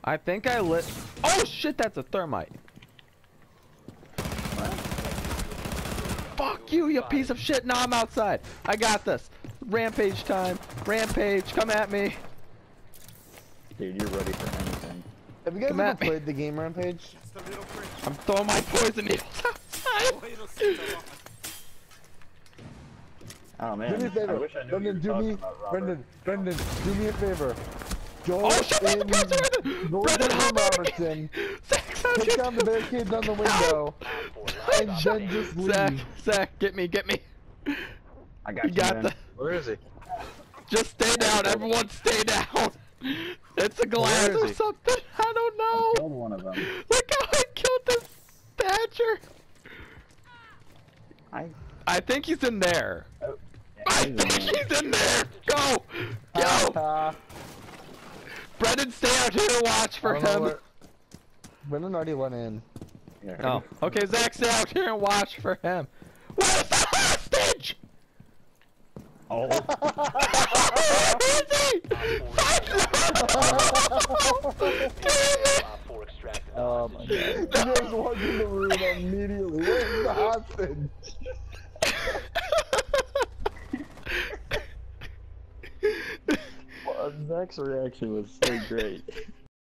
I think I lit. Oh shit, that's a thermite. What? Fuck you, you piece of shit. No, I'm outside. I got this. Rampage time. Rampage, come at me. Dude, you're ready for anything. Have you guys Come ever at me. played the game Rampage? I'm throwing my poison needles outside. Oh man, Do me a favor. I wish I knew what you were Brendan, talking about, Robert. Brendan, do me a favor. Go Oh shit, in, Brendan! go Brendan, in hop out Robertson, Zach, take down the barricades on the window, and then just leave. Zach, get me. I got You got man. the. Where is he? Just stay down, everyone stay down. It's a glass Where is or he? something. I don't I killed know. one of them. Look how I killed this Thatcher. I think he's in there. Oh, yeah, I think he's in there. Go. Brendan, stay out here and watch for him. Brendan already went in. Here. Oh, okay, Zach, stay out here and watch for him. Where's the hostage? Oh. Where is he? Oh my god. You guys walked in the room immediately. Where's the hostage? Zach's reaction was so great.